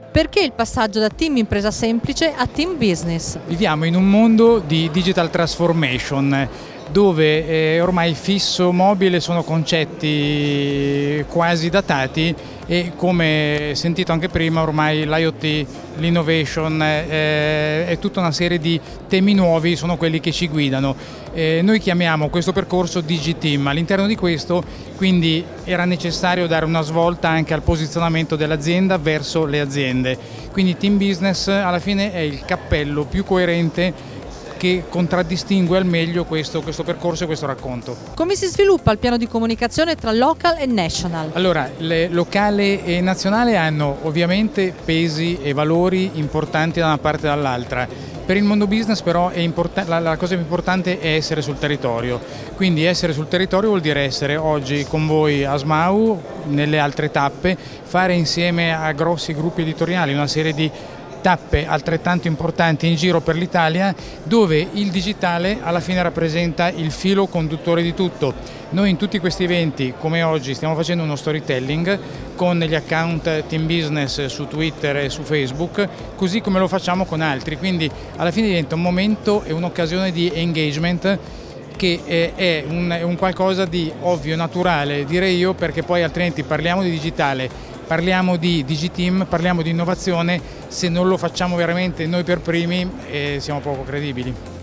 Perché il passaggio da team impresa semplice a team business? Viviamo in un mondo di digital transformation dove ormai fisso, mobile sono concetti quasi datati e, come sentito anche prima, ormai l'IoT, l'innovation è tutta una serie di temi nuovi, sono quelli che ci guidano. Noi chiamiamo questo percorso DigiTeam. All'interno di questo quindi era necessario dare una svolta anche al posizionamento dell'azienda verso le aziende. Quindi Team Business alla fine è il cappello più coerente che contraddistingue al meglio questo percorso e questo racconto. Come si sviluppa il piano di comunicazione tra local e national? Allora, locale e nazionale hanno ovviamente pesi e valori importanti da una parte e dall'altra. Per il mondo business però la cosa più importante è essere sul territorio, quindi essere sul territorio vuol dire essere oggi con voi a SMAU, nelle altre tappe, fare insieme a grossi gruppi editoriali una serie di tappe altrettanto importanti in giro per l'Italia, dove il digitale alla fine rappresenta il filo conduttore di tutto. Noi in tutti questi eventi, come oggi, stiamo facendo uno storytelling con gli account Team Business su Twitter e su Facebook, così come lo facciamo con altri, quindi alla fine diventa un momento e un'occasione di engagement che è un qualcosa di ovvio, naturale, direi io, perché poi altrimenti parliamo di digitale, parliamo di DigiTeam, parliamo di innovazione, se non lo facciamo veramente noi per primi siamo poco credibili.